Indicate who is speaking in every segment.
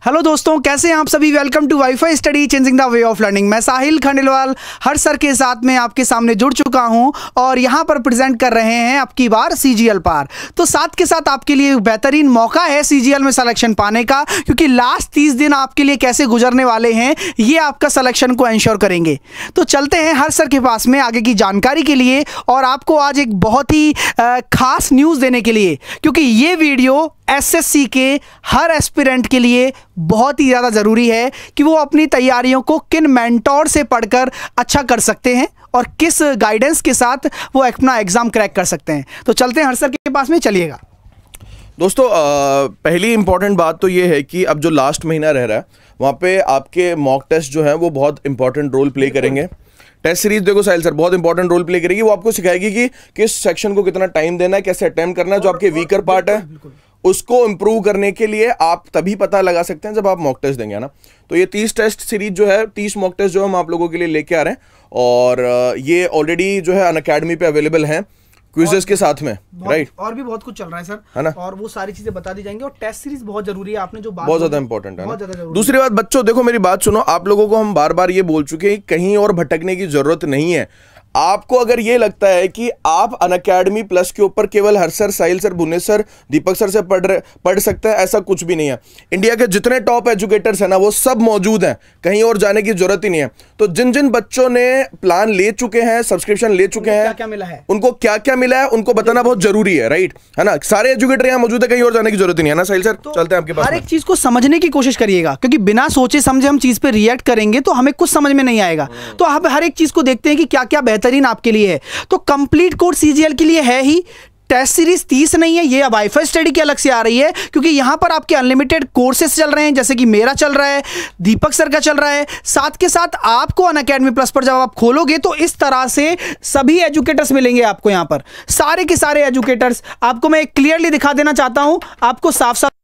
Speaker 1: Hello दोस्तों, कैसे हैं आप सभी। Welcome to wifi study changing the way of learning. मैं साहिल खंडेलवाल हर सर के साथ में आपके सामने जुड़ चुका हूं और यहां पर प्रेजेंट कर रहे हैं अब की बार सीजीएल पार। तो साथ के साथ आपके लिए बेहतरीन मौका है सीजीएल में सिलेक्शन पाने का, क्योंकि लास्ट 30 दिन आपके लिए कैसे गुजरने वाले हैं ये आपका सिलेक्शन को इंश्योर करेंगे। तो चलते हैं हर सर के पास में आगे की जानकारी के लिए और आपको आज एक बहुत ही खास न्यूज़ देने के लिए, क्योंकि ये वीडियो एसएससी के हर एस्पिरेंट के लिए बहुत ही ज़्यादा ज़रूरी है कि वो अपनी तैयारियों को किन मेंटोर से पढ़कर अच्छा कर सकते हैं और किस गाइडेंस के साथ वो अपना एग्ज़ाम क्रैक कर सकते हैं। तो चलते हैं हर सर के पास में, चलिएगा
Speaker 2: दोस्तों। पहली इंपॉर्टेंट बात तो ये है कि अब जो लास्ट महीना रह रहा है वहाँ पे आपके मॉक टेस्ट जो है वो बहुत इंपॉर्टेंट रोल प्ले करेंगे। टेस्ट सीरीज देखो साहिल सर बहुत इंपॉर्टेंट रोल प्ले करेगी। वो आपको सिखाएगी कि किस सेक्शन को कितना टाइम देना है, कैसे अटेम्प्ट करना है, जो आपके वीकर पार्ट है उसको इंप्रूव करने के लिए आप तभी पता लगा सकते हैं जब आप मॉक टेस्ट देंगे ना। तो ये 30 टेस्ट सीरीज जो है, 30 मॉक टेस्ट जो हम आप लोगों के लिए लेके आ रहे हैं और ये ऑलरेडी जो है अनअकैडमी पे अवेलेबल हैं क्विज़ेस के साथ में, राइट।
Speaker 1: और भी बहुत कुछ चल रहा है सर,
Speaker 2: है ना,
Speaker 1: और वो सारी चीजें बता दी जाएंगी। और टेस्ट सीरीज बहुत जरूरी है, आपने जो बात
Speaker 2: बहुत ज्यादा इंपॉर्टेंट है ना। दूसरी बात बच्चों देखो, मेरी बात सुनो। आप लोगों को हम बार बार ये बोल चुके हैं कहीं और भटकने की जरूरत नहीं है। आपको अगर ये लगता है कि आप अनअकैडमी प्लस के ऊपर केवल हर sir, Sahil sir, Bhuvnesh sir, Deepak sir से पढ़ सकते हैं, ऐसा कुछ भी नहीं है। इंडिया के जितने टॉप एजुकेटर्स हैं ना वो सब मौजूद हैं, कहीं और जाने की जरूरत ही नहीं है। तो जिन जिन बच्चों ने प्लान ले चुके हैं, सब्सक्रिप्शन ले चुके हैं,
Speaker 1: क्या मिला है,
Speaker 2: उनको क्या क्या मिला है उनको बताना बहुत जरूरी है, राइट, है ना। सारे एजुकेटर यहाँ मौजूद है, कहीं और जाने की जरूरत ही नहीं है ना साहिल सर। तो चलते हैं आपके पास।
Speaker 1: हर एक चीज को समझने की कोशिश करिएगा, क्योंकि बिना सोचे समझे हम चीज पे रिएक्ट करेंगे तो हमें कुछ समझ में नहीं आएगा। तो आप हर एक चीज को देखते हैं कि क्या क्या बेहतरीन आपके लिए है। तो कंप्लीट कोर्स सीजीएल के लिए है ही। टेस्ट सीरीज 30 नहीं है, ये अब वाईफाई स्टडी की अलग से आ रही है, क्योंकि यहां पर आपके अनलिमिटेड कोर्सेज चल रहे हैं, जैसे कि मेरा चल रहा है, दीपक सर का चल रहा है। साथ के साथ आपको अनअकैडमी प्लस पर जब आप खोलोगे तो इस तरह से सभी एजुकेटर्स मिलेंगे आपको। यहां पर सारे के सारे एजुकेटर्स आपको मैं क्लियरली दिखा देना चाहता हूं, आपको साफ साफ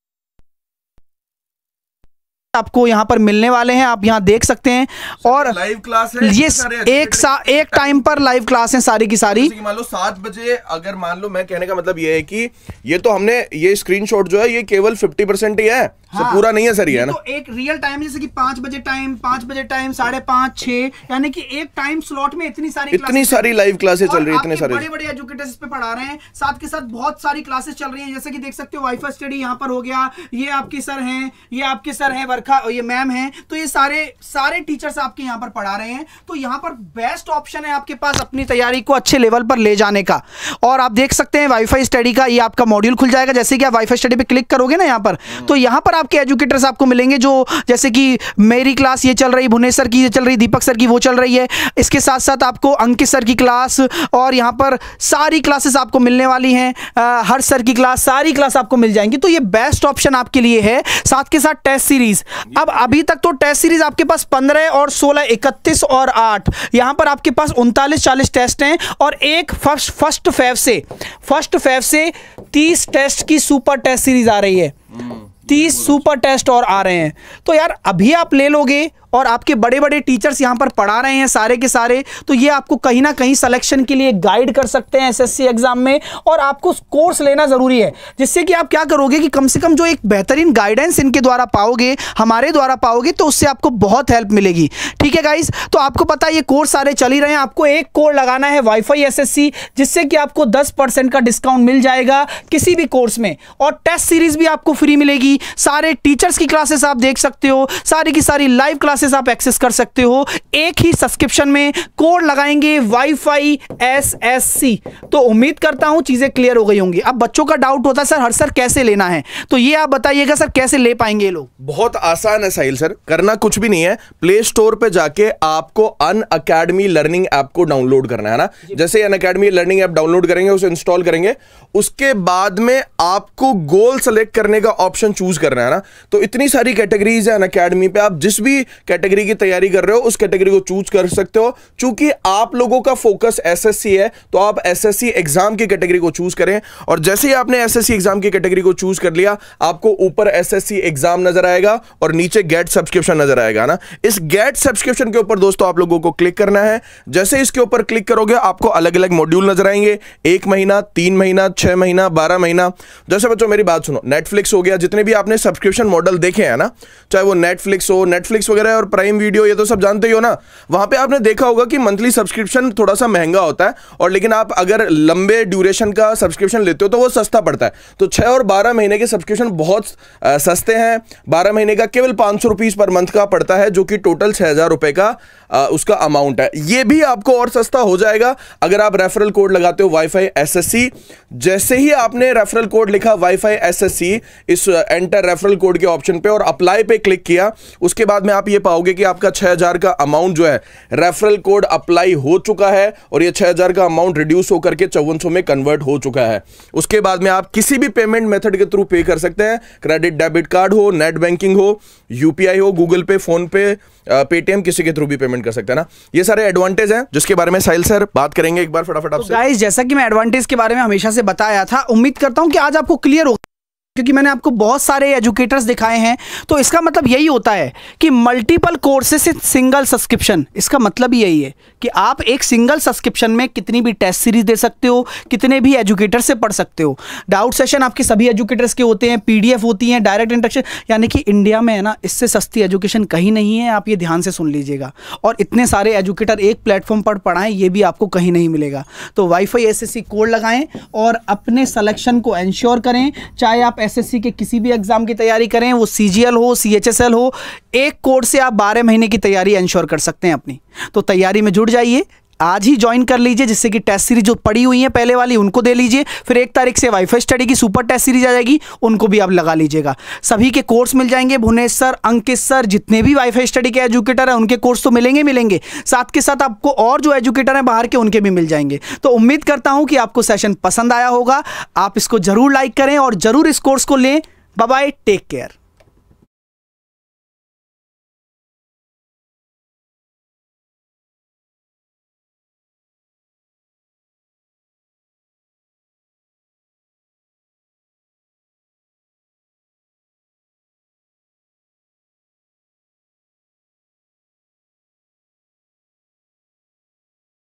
Speaker 1: आपको यहां पर मिलने वाले हैं, आप यहां देख सकते हैं। और
Speaker 2: लाइव क्लास है,
Speaker 1: ये एक टाइम पर लाइव क्लास है सारी की सारी।
Speaker 2: मान लो 7 बजे, अगर मान लो, मैं कहने का मतलब ये है कि ये तो हमने ये स्क्रीनशॉट जो है ये केवल 50% ही है, हाँ, पूरा नहीं है सर ये, है ना।
Speaker 1: तो एक रियल टाइम जैसे कि 5 बजे टाइम, 5 बजे टाइम, 5:30, 6, यानी कि एक टाइम स्लॉट में इतनी सारी लाइव क्लासेस चल रही है, इतने सारे बड़े-बड़े एजुकेटर्स पे पढ़ा रहे हैं। साथ के साथ बहुत सारी क्लासेस चल रही हैं, जैसे कि देख सकते हो वाईफाई स्टडी यहाँ पर हो गया। ये आपके सर हैं, ये आपके सर हैं वर्खा, ये मैम हैं। तो ये सारे टीचर्स आपके यहाँ पर पढ़ा रहे हैं। तो यहाँ पर बेस्ट ऑप्शन है आपके पास अपनी तैयारी को अच्छे लेवल पर ले जाने का। और आप देख सकते हैं वाईफाई स्टडी का ये आपका मॉड्यूल खुल जाएगा। जैसे कि आप वाईफाई स्टडी पे क्लिक करोगे ना यहाँ पर, तो यहाँ पर आपके एजुकेटर्स आपको मिलेंगे, जो जैसे कि मेरी क्लास ये चल रही, भुवनेश सर की ये चल रही, दीपक सर की वो चल रही है। इसके साथ साथ आपको अंकित सर की क्लास और यहाँ पर सारी क्लासेस आपको मिलने वाली हैं। हर सर की क्लास, सारी क्लास आपको मिल जाएंगी। तो ये बेस्ट ऑप्शन आपके लिए है। साथ के साथ टेस्ट सीरीज, अब अभी तक तो टेस्ट सीरीज आपके पास 15 और 16, 31 और 8, यहां पर आपके पास 39-40 टेस्ट हैं। और एक फर्स्ट फेब से 30 टेस्ट की सुपर टेस्ट सीरीज आ रही है। 30 सुपर टेस्ट और आ रहे हैं। तो यार अभी आप ले लोगे और आपके बड़े बड़े टीचर्स यहां पर पढ़ा रहे हैं सारे के सारे, तो ये आपको कहीं ना कहीं सिलेक्शन के लिए गाइड कर सकते हैं एसएससी एग्जाम में। और आपको कोर्स लेना जरूरी है, जिससे कि आप क्या करोगे कि कम से कम जो एक बेहतरीन गाइडेंस इनके द्वारा पाओगे, हमारे द्वारा पाओगे, तो उससे आपको बहुत हेल्प मिलेगी। ठीक है गाइस, तो आपको पता है ये कोर्स सारे चल ही रहे हैं। आपको एक कोड लगाना है वाईफाई एसएससी, जिससे कि आपको 10% का डिस्काउंट मिल जाएगा किसी भी कोर्स में। और टेस्ट सीरीज भी आपको फ्री मिलेगी। सारे टीचर्स की क्लासेस आप देख सकते हो, सारी की सारी लाइव क्लासेस आप एक्सेस कर सकते हो एक ही सब्सक्रिप्शन में। कोड लगाएंगे वाईफाई एसएससी। तो उम्मीद करता हूं चीजें क्लियर हो गई होंगी। अब बच्चों का डाउट होता है सर हर सर कैसे लेना है, तो ये आप बताइएगा सर कैसे ले पाएंगे ये लोग।
Speaker 2: बहुत आसान है साहिल सर, करना कुछ भी नहीं है। प्ले स्टोर पे जाके आपको अनअकैडमी लर्निंग ऐप को डाउनलोड करना है ना। जैसे अनअकैडमी लर्निंग ऐप डाउनलोड करेंगे, उसे इंस्टॉल करेंगे, उसके बाद में आपको गोल सेलेक्ट करने का ऑप्शन चूज करना है ना। तो इतनी सारी कैटेगरीज है अनअकैडमी पे, आप जिस भी कैटेगरी की तैयारी कर रहे हो उस कैटेगरी को चूज कर सकते हो। चूंकि आप लोगों का फोकस एसएससी है तो आप एसएससी एग्जाम की कैटेगरी को चूज करें, और जैसे ही आपने एसएससी एग्जाम की कैटेगरी को चूज कर लिया, आपको ऊपर एसएससी एग्जाम नजर आएगा और नीचे गेट सब्सक्रिप्शन नजर आएगा ना। इस गेट सब्सक्रिप्शन के ऊपर दोस्तों आप लोगों को क्लिक करना है। जैसे इसके ऊपर क्लिक करोगे आपको अलग अलग मॉड्यूल नजर आएंगे, 1 महीना, 3 महीना, 6 महीना, 12 महीना। जैसे बच्चों मेरी बात सुनो, नेटफ्लिक्स हो गया, जितने भी आपने सब्सक्रिप्शन मॉडल देखे हैं ना, चाहे वो नेटफ्लिक्स हो, नेटफ्लिक्स वगैरह और प्राइम वीडियो, ये तो सब जानते ही हो ना। वहां पे आपने देखा होगा कि मंथली सब्सक्रिप्शन थोड़ा सा महंगा होता है, और लेकिन आप अगर लंबे ड्यूरेशन का सब्सक्रिप्शन लेते हो तो वो सस्ता पड़ता है। तो 6 और 12 महीने के सब्सक्रिप्शन बहुत सस्ते हैं। 12 महीने का केवल 500 रुपीज पर मंथ का पड़ता है, जो कि टोटल 6000 रुपए का उसका अमाउंट है। ये भी आपको और सस्ता हो जाएगा अगर आप रेफरल कोड लगाते हो वाईफाई एसएससी। जैसे ही आपने रेफरल कोड लिखा वाईफाई एसएससी इस एंटर रेफरल कोड के ऑप्शन पे और अप्लाई पे क्लिक किया, उसके बाद में आप ये पाओगे कि आपका 6000 का अमाउंट जो है रेफरल कोड अप्लाई हो चुका है, और ये 6000 का अमाउंट रिड्यूस होकर के 5400 में कन्वर्ट हो चुका है। उसके बाद में आप किसी भी पेमेंट मेथड के थ्रू पे कर सकते हैं, क्रेडिट डेबिट कार्ड हो, नेट बैंकिंग हो, यूपीआई हो, Google Pay, PhonePe, Paytm, किसी के थ्रू भी पेमेंट कर सकते हैं ना। ये सारे एडवांटेज हैं जिसके बारे में साहिल सर बात करेंगे एक बार फटाफट आपसे।
Speaker 1: गाइस, जैसा कि मैं एडवांटेज के बारे में हमेशा से बताया था, उम्मीद करता हूं कि आज आपको क्लियर हो, क्योंकि मैंने आपको बहुत सारे एजुकेटर्स दिखाए हैं। तो इसका मतलब यही होता है कि मल्टीपल कोर्सेज से सिंगल सब्सक्रिप्शन, इसका मतलब ही यही है कि आप एक सिंगल सब्सक्रिप्शन में कितनी भी टेस्ट सीरीज दे सकते हो, कितने भी एजुकेटर से पढ़ सकते हो। डाउट सेशन आपके सभी एजुकेटर्स के होते हैं, पीडीएफ होती हैं, डायरेक्ट इंस्ट्रक्शन, यानी कि इंडिया में है ना, इससे सस्ती एजुकेशन कहीं नहीं है। आप ये ध्यान से सुन लीजिएगा। और इतने सारे एजुकेटर एक प्लेटफॉर्म पर पढ़ाएं, ये भी आपको कहीं नहीं मिलेगा। तो वाईफाई एसएससी कोड लगाएं और अपने सिलेक्शन को एंश्योर करें। चाहे आप एसएससी के किसी भी एग्जाम की तैयारी करें, वो सीजीएल हो, सीएचएसएल हो, एक कोड से आप 12 महीने की तैयारी एंश्योर कर सकते हैं अपनी। तो तैयारी में जुड़ जाइए, आज ही ज्वाइन कर लीजिए, जिससे कि टेस्ट सीरीज जो पड़ी हुई है पहले वाली उनको दे लीजिए। फिर 1 तारीख से वाईफाई स्टडी की सुपर टेस्ट सीरीज आ जाएगी, उनको भी आप लगा लीजिएगा। सभी के कोर्स मिल जाएंगे, भुवनेश सर, अंकित सर, जितने भी वाईफाई स्टडी के एजुकेटर हैं उनके कोर्स तो मिलेंगे। साथ के साथ आपको और जो एजुकेटर हैं बाहर के, उनके भी मिल जाएंगे। तो उम्मीद करता हूं कि आपको सेशन पसंद आया होगा। आप इसको जरूर लाइक करें और जरूर इस कोर्स को लें। Bye bye, take care.